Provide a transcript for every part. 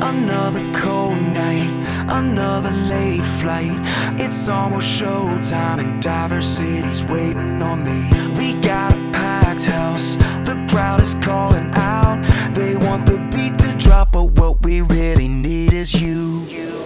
Another cold night, another late flight. It's almost showtime and diversity's waiting on me. We got a packed house, the crowd is calling out. They want the beat to drop, but what we really need is you.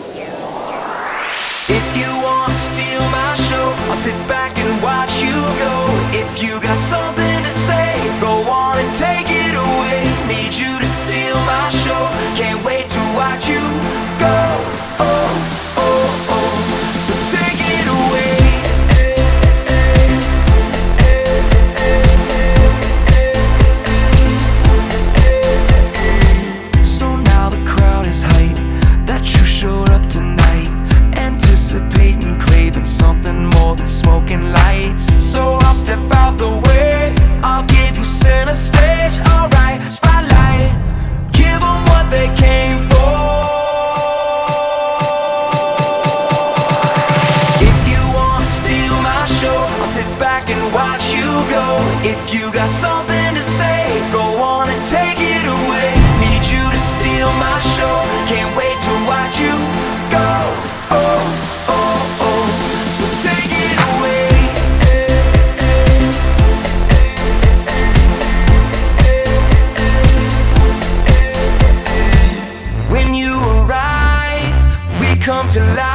If you wanna steal my show, I'll sit back and watch you go. If you got something to say, go on and take it away. Need you to steal my show, can't wait to watch you go. Oh, oh, oh, so take it away. So now the crowd is hyped that you showed up tonight, anticipating, craving something more than smoking lights. So I'll step out the way, I'll give you center stage. Alright, spotlight, give them what they came for. If you wanna steal my show, I'll sit back and watch you go. If you got something to say, go on and take it away. Need you to steal my show, can't wait to watch you go. Oh, oh, oh, so take it away. When you arrive, we come to life.